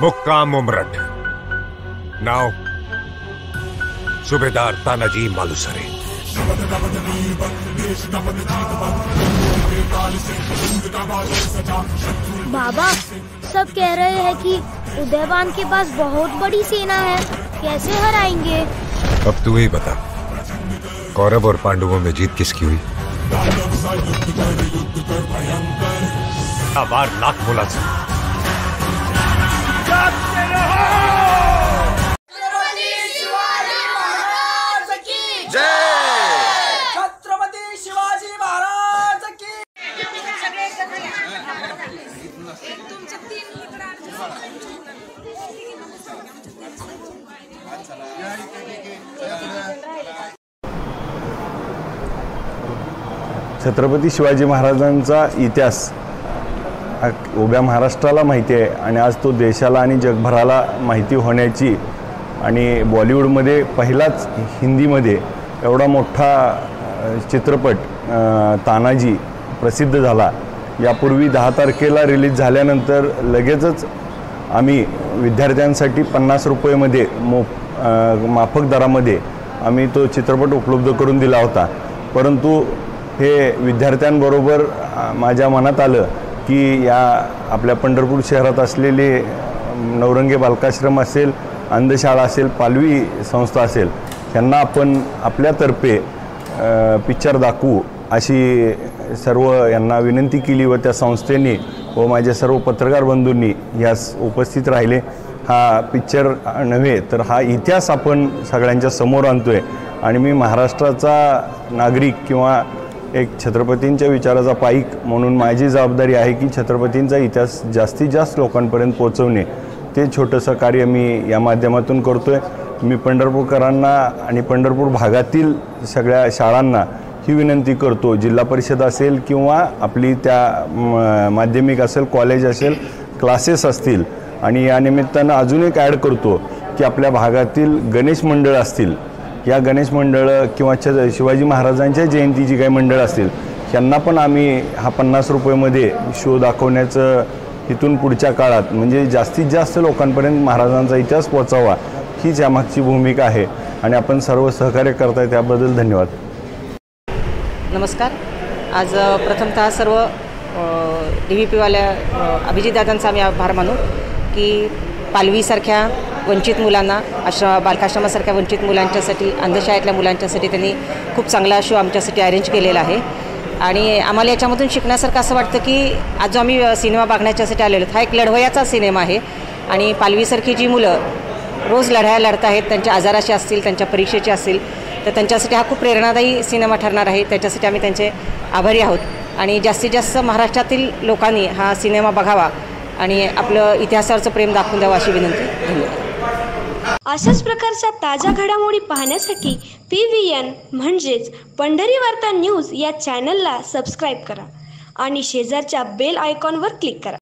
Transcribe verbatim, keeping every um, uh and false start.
हुक्काम उमरट। नाव सूबेदार तानाजी मालुसरे। बाबा, सब कह रहे हैं कि उदयवान के पास बहुत बड़ी सेना है, कैसे हराएंगे? अब तू ही बता, कौरव और पांडवों में जीत किसकी हुई? बार लाख बोला छत्रपती शिवाजी महाराजांचा इतिहास हा उभ्या महाराष्ट्राला माहिती आहे आणि आज तो देशाला आणि जगभराला माहिती होण्याची आणि बॉलिवूडमध्ये पहिलाच हिंदीमध्ये एवढा मोठा चित्रपट तानाजी प्रसिद्ध झाला। यापूर्वी दहा तारखेला रिलीज झाल्यानंतर लगेचच आम्ही विद्यार्थ्यांसाठी पन्नास रुपयेमध्ये मो माफक दरामध्ये आम्ही तो चित्रपट उपलब्ध करून दिला होता। परंतु हे विद्यार्थ्यांबरोबर माझ्या मनात आलं की या आपल्या पंढरपूर शहरात असलेले नवरंगे बालकाश्रम असेल, अंधशाळा असेल, पालवी संस्था असेल, यांना आपण आपल्यातर्फे पिक्चर दाखवू अशी सर्व यांना विनंती केली व त्या संस्थेने व माझ्या सर्व पत्रकार बंधूंनी यास उपस्थित राहिले। हा पिक्चर नव्हे तर हा इतिहास आपण सगळ्यांच्या समोर आणतोय आणि मी महाराष्ट्राचा नागरिक किंवा एक छत्रपतींच्या विचाराचा पाईक म्हणून माझी जबाबदारी आहे की छत्रपतींचा इतिहास जास्तीत जास्त लोकांपर्यंत पोहोचवणे, ते छोटंसं कार्य मी या माध्यमातून करतोय। मी पंढरपूरकरांना आणि पंढरपूर भागातील सगळ्या शाळांना ही विनंती करतो, जिल्हा परिषद असेल किंवा आपली त्या माध्यमिक असेल, कॉलेज असेल, क्लासेस असतील, आणि या निमित्तानं अजून एक ॲड करतो की आपल्या भागातील गणेश मंडळ असतील, या गणेश मंडळ किंवा शिवाजी महाराजांच्या जयंतीची काही मंडळ असतील, यांना पण आम्ही हा पन्नास रुपयेमध्ये शो दाखवण्याचं इथून पुढच्या काळात म्हणजे जास्तीत जास्त लोकांपर्यंत महाराजांचा इतिहास पोहोचावा हीच यामागची भूमिका आहे आणि आपण सर्व सहकार्य करताय त्याबद्दल धन्यवाद। नमस्कार। आज प्रथमतः सर्व डी व्ही पीवाल्या अभिजितदादांचा आम्ही आभार मानू की पालवीसारख्या वंचित मुलांना, आश्रम बालकाश्रमासारख्या वंचित मुलांच्यासाठी, अंधशाळेतल्या मुलांच्यासाठी त्यांनी खूप चांगला शो आमच्यासाठी अरेंज केलेला आहे। आणि आम्हाला याच्यामधून शिकण्यासारखं असं वाटतं की आज जो आम्ही सिनेमा बघण्याच्यासाठी आलेलो हा एक लढवयाचा सिनेमा आहे आणि पालवीसारखी जी मुलं रोज लढाया लढत आहेत, त्यांच्या आजाराचे असतील, त्यांच्या परीक्षेचे असतील, तर त्यांच्यासाठी हा खूप प्रेरणादायी सिनेमा ठरणार आहे। त्याच्यासाठी आम्ही त्यांचे आभारी आहोत आणि जास्तीत जास्त महाराष्ट्रातील लोकांनी हा सिनेमा बघावा आणि आपलं इतिहासावरचं प्रेम दाखवून द्यावं अशी विनंती। धन्यवाद। अशाच प्रकारच्या ताज्या घडामोडी पाहण्यासाठी पी व्ही एन म्हणजेच पंढरी वार्ता न्यूज या चॅनलला सबस्क्राईब करा आणि शेजारच्या बेल आयकॉनवर क्लिक करा।